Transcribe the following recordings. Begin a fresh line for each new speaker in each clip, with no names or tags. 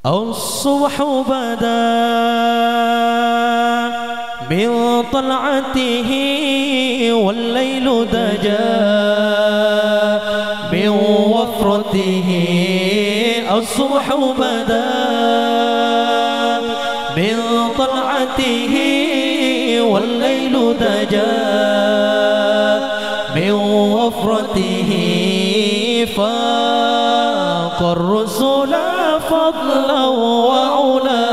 الصبح بدا من طلعته والليل دجا من وفرته. الصبح بدا من طلعته والليل دجا من وفرته فاق الرسل فضلا وعلا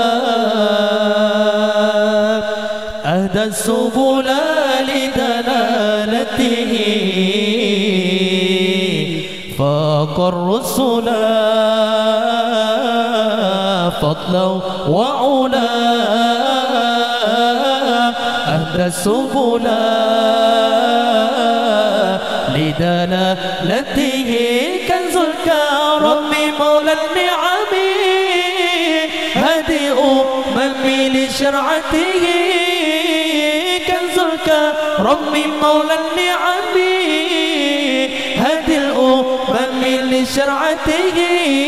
أهدى السبل لدلالته فاق الرسل فضلا وعلا أهدى السبل لدلالته كنز الكرم مولى النعم هادئ أممي لشرعته كنز الكرم مولى النعم هادئ الأمم لشرعته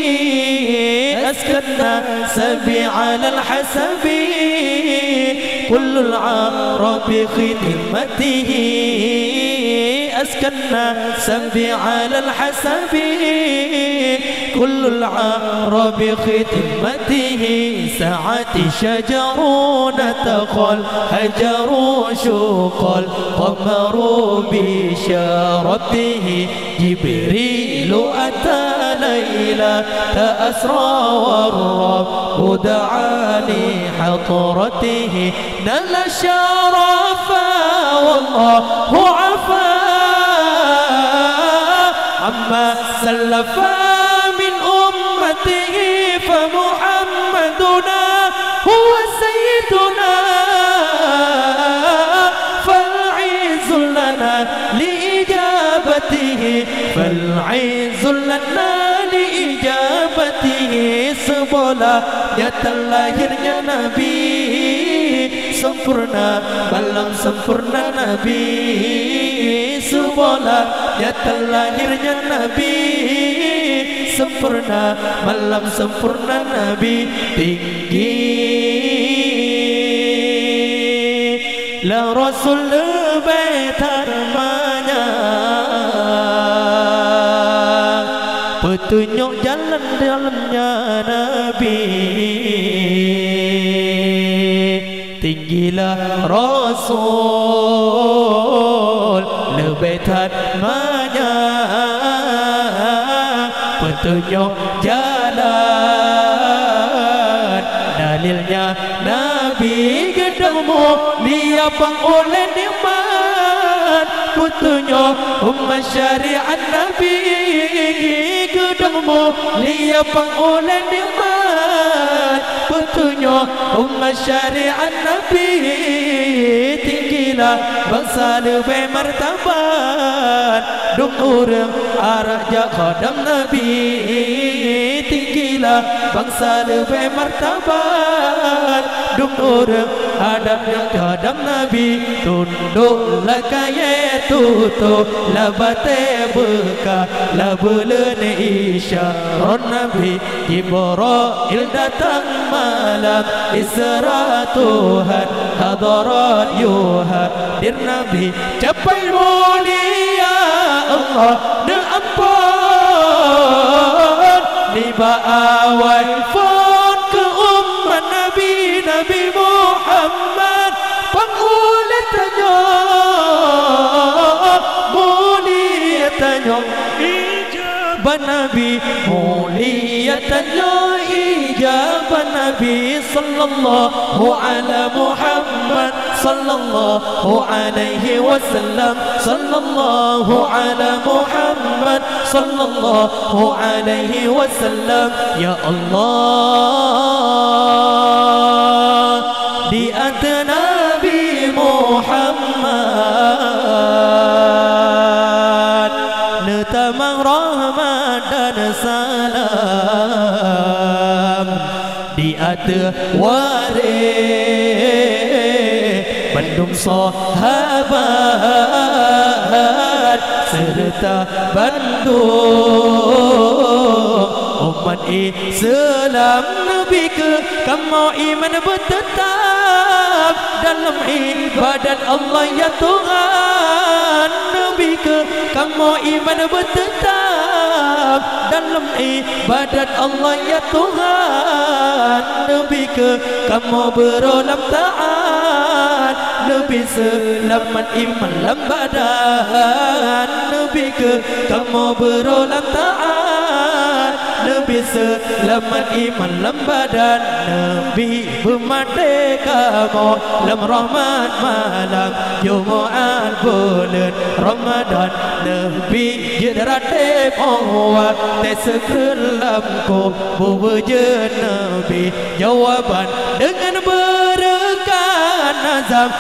أزكى الناس على الحسب كل العرب خدمته أزكى الناس على الحسب كل العرب خدمته ساعة شجرون تخل هجروا شوق القمر بشارته جبريل أتى ليلة أسرى والرب دعا لحضرته نال شرفا والله عفا عما سلف من أمته فمحمدنا هو سيدنا فالعز لنا لإجابته فالعز لنا لإجابته سبلا يتلاهرnya Nabi sempurna malam sempurna Nabi Subala terlahirnya Nabi sempurna malam sempurna Nabi tinggi la Rasul lebih termanya petunjuk jalan dalamnya Nabi tinggilah Rasul lebih termanya petunjuk jalan dalilnya Nabi gedungmu diapang oleh nikmat petunjuk umat syariat Nabi gedungmu diapang oleh nikmat petunjuk umat syariat Nabi tinggilah bangsa lebih martabat duk orang arah khadam Nabi tinggilah bangsa lebih martabat duk orang adabnya khadam Nabi tunduklah kaya tutup labate beka labulan isyarat Nabi Jibril datang malam Isra Tuhan hadarat yuhadir Nabi capai mulia Allah dan ampun niba awal fon ke umat Nabi Nabi Muhammad pengulat tanyok mulia tanyok ijabah Nabi mulia tanyok ijabah Nabi sallallahu ala Muhammad sallallahu alaihi wasallam sallallahu ala Muhammad sallallahu alaihi wasallam ya Allah di atas Nabi Muhammad netamang rahmat dan salam di atas waris bandung sahabat serta bandung umat Islam Nabi ke kamu iman bertetap dalam ibadat Allah ya Tuhan Nabi ke kamu iman bertetap dalam ibadat Allah ya Tuhan Nabi ke kamu berulang taat Nabi selamat iman dalam badan Nabi ke kamu berulang taat Nabi selamat iman dalam badan Nabi bermerdeka malam rahmat malam Jumaat bulan Ramadan Nabi jedarate pohwa tesekelamku buwujud Nabi jawaban dengan berkat nazam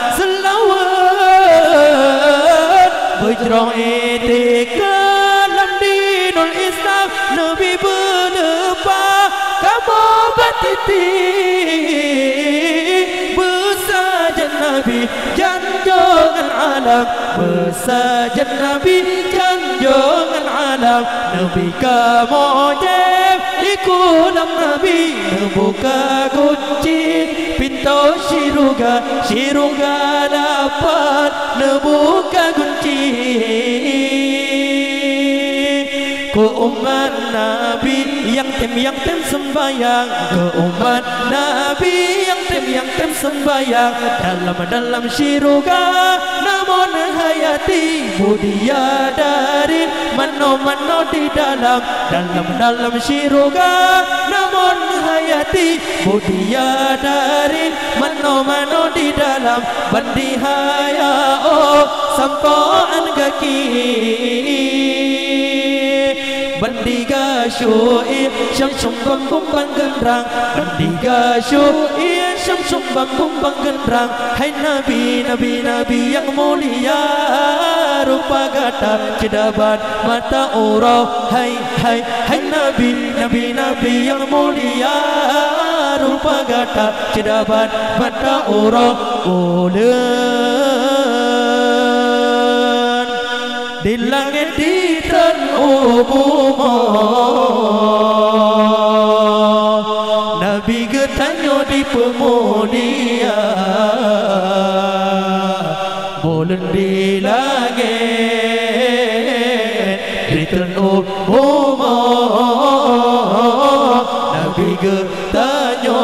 selawat berjrong etika dalam dinul Islam Nabi berlepas kamu batiti bersajan Nabi janjongan alam bersajan Nabi janjongan alam Nabi kamu jem ikulam Nabi membuka kunci pintu syurga dapat membuka kunci ke umat Nabi yang tem sembayang ke umat Nabi yang tem sembayang dalam syurga namun hayati budia dari mano di dalam syurga namun hayati budia dari mano di dalam bandihaya sampaan kaki bandiga syu'i syamsum bambang gendrang bandiga syu'i syamsum bambang gendrang hai nabi yang mulia rupa gata cedaban mata urau hai nabi yang mulia rupa gata cedaban mata urau ulen di langit di tan Nabi getanyo di pemulia bulan di langit di tan Nabi getanyo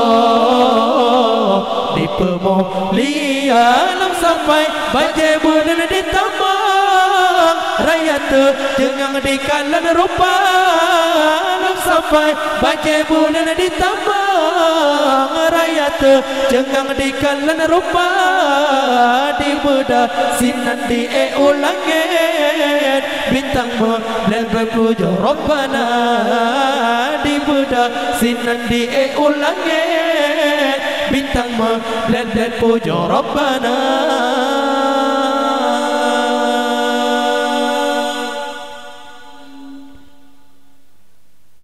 di pemulia lam sampai banjir bulan di tambang rakyat jangan di kalan rupa lam sampai banjir bulan di tambang rakyat jangan di kalan rupa di bedah sinan di langit bintang bulan berpuja Rabbana di bedah sinan di langit bintang bulan berpuja Rabbana